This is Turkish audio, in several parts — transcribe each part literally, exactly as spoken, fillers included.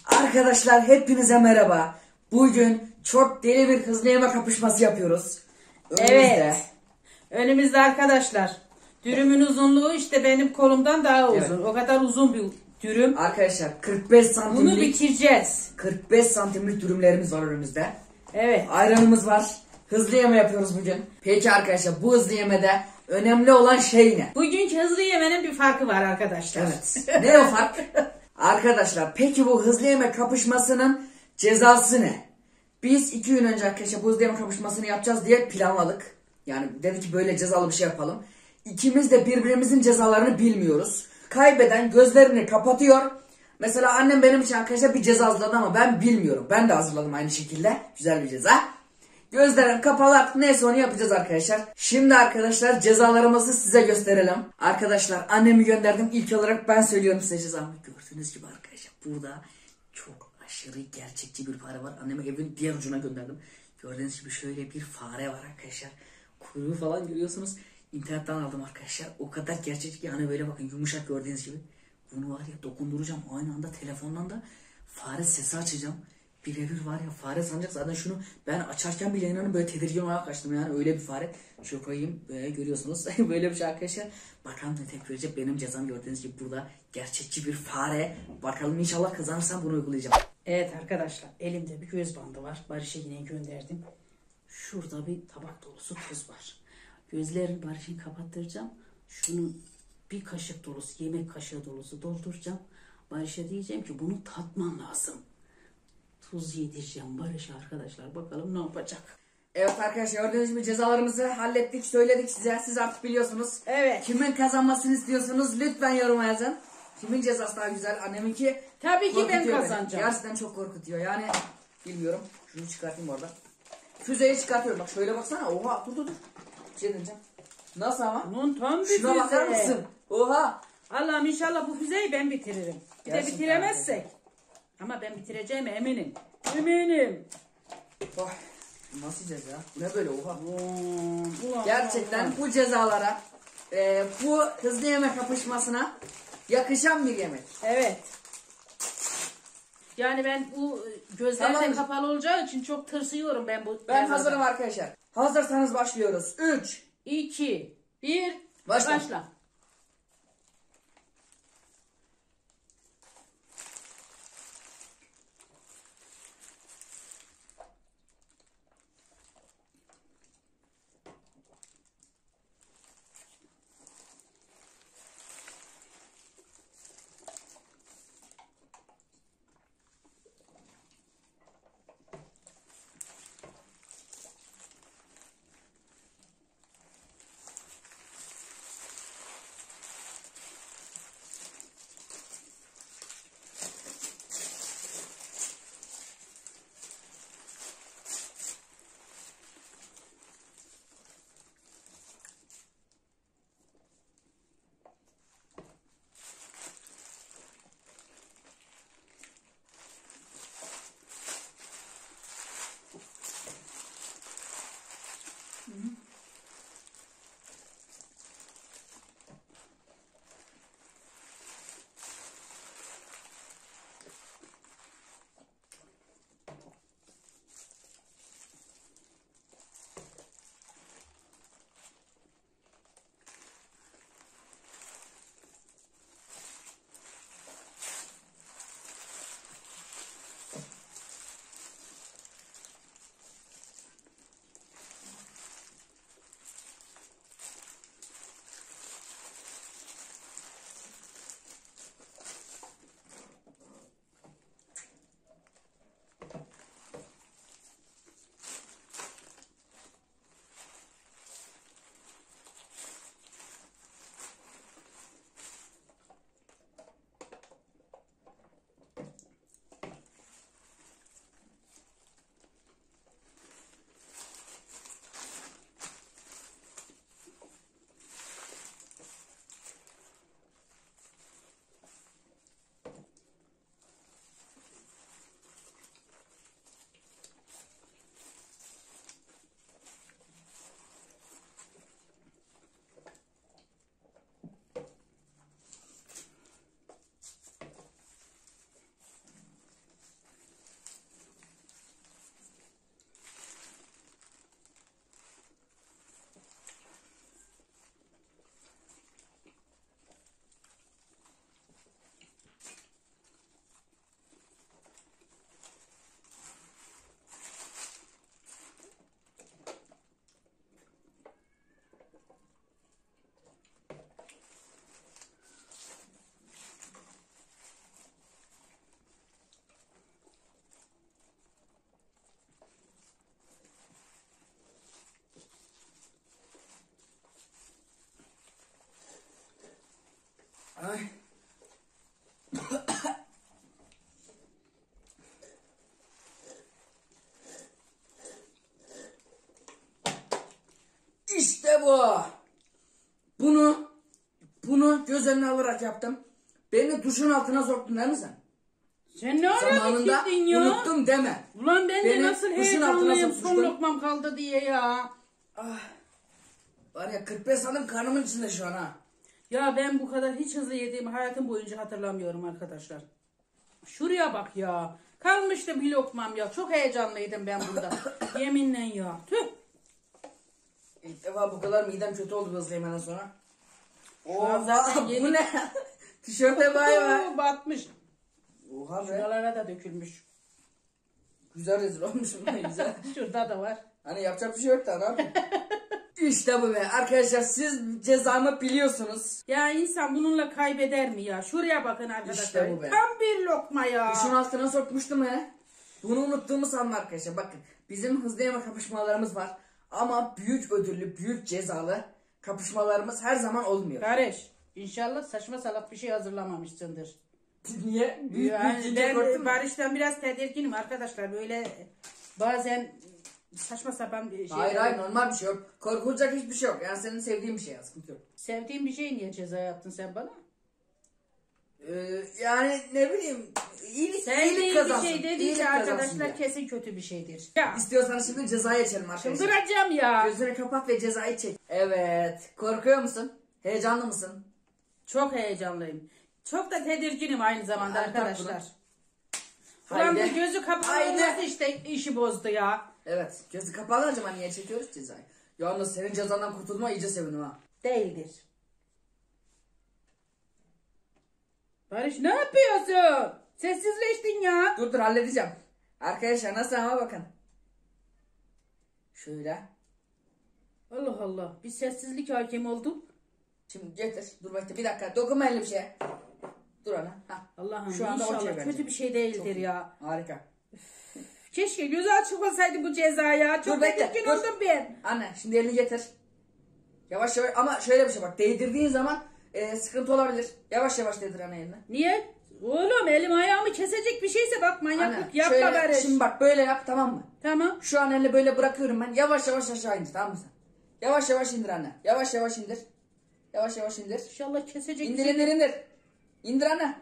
Arkadaşlar hepinize merhaba. Bugün çok deli bir hızlı yeme kapışması yapıyoruz. Önümüzde. Evet. Önümüzde arkadaşlar. Dürümün uzunluğu işte benim kolumdan daha uzun. Evet. O kadar uzun bir dürüm. Arkadaşlar kırk beş santimlik. Bunu bitireceğiz. kırk beş santimlik dürümlerimiz var önümüzde. Evet. Ayranımız var. Hızlı yeme yapıyoruz bugün. Peki arkadaşlar bu hızlı yemede önemli olan şey ne? Bugünkü hızlı yemenin bir farkı var arkadaşlar. Evet. Ne o fark? Arkadaşlar peki bu hızlı yeme kapışmasının cezası ne? Biz iki gün önce arkadaşlar bu hızlı yeme kapışmasını yapacağız diye planladık. Yani dedik ki böyle cezalı bir şey yapalım. İkimiz de birbirimizin cezalarını bilmiyoruz. Kaybeden gözlerini kapatıyor. Mesela annem benim için arkadaşlar bir ceza hazırladı ama ben bilmiyorum. Ben de hazırladım aynı şekilde. Güzel bir ceza. Gözlerim kapalı, artık neyse onu yapacağız arkadaşlar. Şimdi arkadaşlar cezalarımızı size gösterelim. Arkadaşlar annemi gönderdim. İlk olarak ben söylüyorum size cezamı. Gördüğünüz gibi arkadaşlar burada çok aşırı gerçekçi bir fare var. Annemi evin diğer ucuna gönderdim. Gördüğünüz gibi şöyle bir fare var arkadaşlar. Kuyruğu falan görüyorsunuz. İnternetten aldım arkadaşlar. O kadar gerçekçi ki hani böyle bakın yumuşak gördüğünüz gibi. Bunu var ya dokunduracağım. Aynı anda telefondan da fare sesi açacağım. Birebir var ya fare sanacak zaten şunu ben açarken bile inanın böyle tedirgin olarak kaçtım yani öyle bir fare. Şu koyayım böyle görüyorsunuz böyle bir şey arkadaşlar. Bakalım ne tepki verecek. Benim cezam gördüğünüz gibi burada gerçekçi bir fare. Bakalım inşallah kazanırsam bunu uygulayacağım. Evet arkadaşlar elimde bir göz bandı var. Barış'a yine gönderdim. Şurada bir tabak dolusu tuz var. Gözlerini Barış'ın kapattıracağım. Şunu bir kaşık dolusu yemek kaşığı dolusu dolduracağım. Barış'a diyeceğim ki bunu tatman lazım. Tuz yedireceğim Barış'a arkadaşlar. Bakalım ne yapacak. Evet arkadaşlar gördüğünüz gibi cezalarımızı hallettik. Söyledik size. Siz artık biliyorsunuz. Evet. Kimin kazanmasını istiyorsunuz? Lütfen yoruma yazın. Kimin cezası daha güzel? Anneminki tabii ki ben kazanacağım. Beni. Gerçekten çok korkutuyor. Yani bilmiyorum. Şunu çıkartayım orada. Füzeyi çıkartıyorum. Bak şöyle baksana. Oha dur dur dur. Bir şey deneyeceğim. Nasıl ama? Bunun tam bir şuna füze. bakar mısın? Oha. Allah'ım inşallah bu füzeyi ben bitiririm. Bir de bitiremezsek. Abi. Ama ben bitireceğime eminim. Eminim. Oh, nasıl yiyeceğiz ya? Bu ne böyle oha? Hmm, Gerçekten ulan. Bu cezalara, e, bu hızlı yemek kapışmasına yakışan bir yemek. Evet. Yani ben bu gözlerim tamam. kapalı olacağı için çok tırsıyorum ben bu. Ben cezadan. Hazırım arkadaşlar. Hazırsanız başlıyoruz. üç, iki, bir, başla. başla. İşte bu. Bunu bunu göz önüne alarak yaptım. Beni duşun altına soktun değil mi sen? Sen ne ara Zamanında bitirdin ya? unuttum deme. Ulan ben de Beni nasıl duşun altına heyecanlıyım son sokmuştun. lokmam kaldı diye ya. Var ya kırk beş sandım karnımın içinde şu an ha. Ya ben bu kadar hiç hızlı yediğimi hayatım boyunca hatırlamıyorum arkadaşlar. Şuraya bak ya. Kalmıştı bir lokmam ya. Çok heyecanlıydım ben burada. Yeminle ya. Tüh. İlk defa bu kadar midem kötü oldu hızlı yemeden sonra. an zaten Oha, yeni- bu ne? Tişörte bay bay. Oo, batmış. Oha be. Şuralara da dökülmüş. Güzel rezil olmuşum ben güzel. Şurada da var. Hani yapacak bir şey yok da ne yapayım? İşte bu be. Arkadaşlar siz cezamı biliyorsunuz. Ya insan bununla kaybeder mi ya? Şuraya bakın arkadaşlar. İşte bu be. Tam bir lokma ya. Duşun altına sokmuştum he. Bunu unuttuğumu sanma arkadaşlar. Bakın bizim hızlı yeme kapışmalarımız var. Ama büyük ödüllü, büyük cezalı kapışmalarımız her zaman olmuyor. Kardeş, inşallah saçma salak bir şey hazırlamamışsındır. Niye? Büyük büyük Yani yiyecek korktun ben mu? Barış'tan biraz tedirginim arkadaşlar. Böyle bazen saçma sapan bir şey. Hayır hayır normal bir şey yok. Korkulacak hiçbir şey yok. Yani senin sevdiğin bir şey ya, sıkıntı yok. Sevdiğin bir şey niye ceza yaptın sen bana? Ee, yani ne bileyim iyilik, iyilik Sevdiğin bir kazansın. şey dediyse iyilik kazansın arkadaşlar diye. kesin kötü bir şeydir. Ya İstiyorsanız şimdi cezayı açalım arkadaşlar. çıldıracağım ya. Gözünü kapat ve cezayı çek. Evet. Korkuyor musun? Heyecanlı mısın? Çok heyecanlıyım. Çok da tedirginim aynı zamanda Hadi tak arkadaşlar. bunu. Ulan Haydi. bu gözü kapalı Haydi. olması işte işi bozdu ya. Evet. Gözü kapalı acaba niye çekiyoruz cezayı? Yalnız senin cezandan kurtulma iyice sevindim ha. Değildir. Barış ne yapıyorsun? Sessizleştin ya. Dur dur halledeceğim. Arkadaşlar nasıl ama bakın. Şöyle. Allah Allah. Bir sessizlik hakim oldum. Şimdi getir. Dur bekle bir dakika. Dokunma elim bir şeye. Dur ana. Ha. Allah'ım Şu anda okey inşallah bence. kötü bir şey Çok değildir iyi. ya. Harika. Keşke gözü açık olsaydı bu ceza ya. Çok Dur bekle, tedirgin dur. oldum ben. Anne şimdi elini getir. Yavaş yavaş ama şöyle bir şey bak. Değdirdiğin zaman e, sıkıntı olabilir. Yavaş yavaş değdir anne elini. Niye? Oğlum elim ayağımı kesecek bir şeyse bak manyaklık Anne, yapma şöyle, Barış. şimdi bak böyle yap tamam mı? Tamam. Şu an elini böyle bırakıyorum ben. Yavaş yavaş aşağı indir tamam mı sen? Yavaş yavaş indir anne. Yavaş yavaş indir. Yavaş yavaş indir. İnşallah kesecek İndir bir şey. indir indir. İndir anne.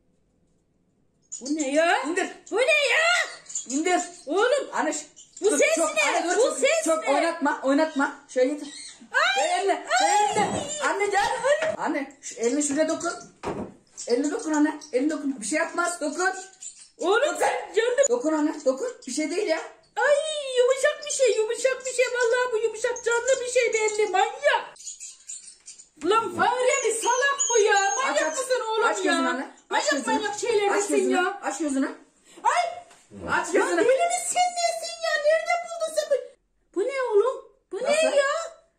Bu ne ya? İndir. Bu ne ya? İndir. Oğlum Anne şu- Bu dur, ses çok, ne? anne, dur, Bu çok, ses çok ne? oynatma oynatma. Şöyle getir. Ver elini. Ver elini. Anne gel. Anne şu elini şuraya dokun. Elini dokun anne. Elini dokun. Bir şey yapmaz. Dokun. oğlum sen canım. Dokun anne. Dokun. Bir şey değil ya. Ay yumuşak bir şey yumuşak bir şey vallahi bu yumuşak canlı bir şey belli manyak. Lan fare mi salak bu ya manyak Aç, aç. mısın oğlum Aç ya? gözünü anne. Aç Manyak gözünü. manyak şeyler Aç misin gözünü. ya? Aç gözünü. Ay Aç ya gözünü. deli misin nesin ya nerede buldun sen bu? Bu ne oğlum? Bu Nasıl? ne ya?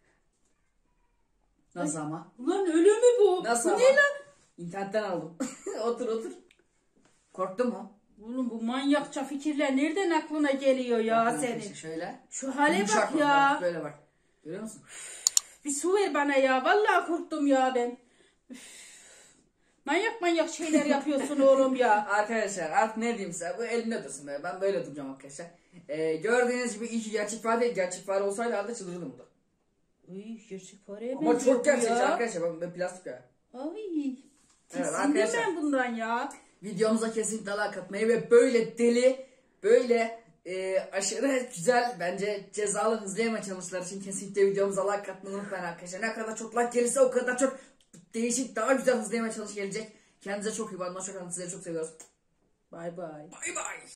Nasıl ama? Ulan ölü mü bu? Nasıl bu ama? ne lan? İnternetten aldım. Otur otur. Korktun mu? Oğlum bu manyakça fikirler nereden aklına geliyor ya Bakın senin? arkadaşlar Şöyle. Şu hale Yumuşak bak oldu, ya. bak, Böyle bak. Görüyor musun? Bir su ver bana ya. Vallahi korktum ya ben. Üf. Manyak manyak şeyler yapıyorsun oğlum ya. Arkadaşlar artık ne diyeyim size bu elimde dursun be. Ben böyle duracağım arkadaşlar. Ee, gördüğünüz gibi iyi ki gerçek fare değil. Gerçek fare olsaydı halde çıldırırdım burada. Uy gerçek paraya Ama benziyor çok bu gerçekçi ya. arkadaşlar. Ben, ben plastik ya. Ay. Evet, Tiksindim arkadaşlar. ben bundan ya. Videomuza kesinlikle like atmayı ve böyle deli, böyle e, aşırı güzel bence cezalı hızlı yeme challenge'lar için kesinlikle videomuza like atmayı unutmayın arkadaşlar. Ne kadar çok like gelirse o kadar çok değişik daha güzel hızlı yeme challenge gelecek. Kendinize çok iyi bakın. Hoşçakalın. Sizleri çok seviyoruz. Bay bay. Bay bay.